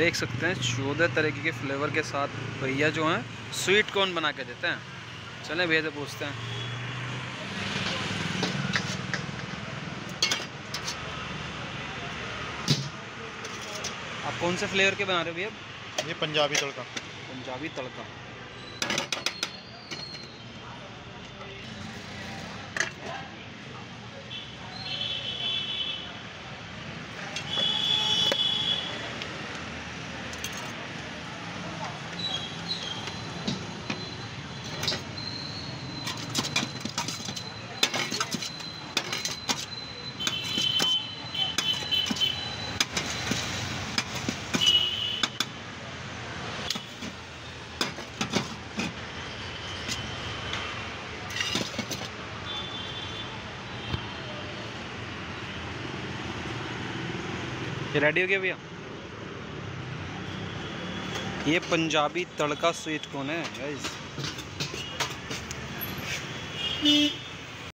देख सकते हैं 14 तरीके के फ्लेवर के साथ भैया जो हैं स्वीट कॉर्न बना के देते हैं। चलें भैया से पूछते हैं। आप कौन से फ्लेवर के बना रहे हो भैया? ये पंजाबी तड़का। पंजाबी तड़का। ये रेडी हो गया भैया। ये पंजाबी तड़का स्वीट कॉर्न है गाइस।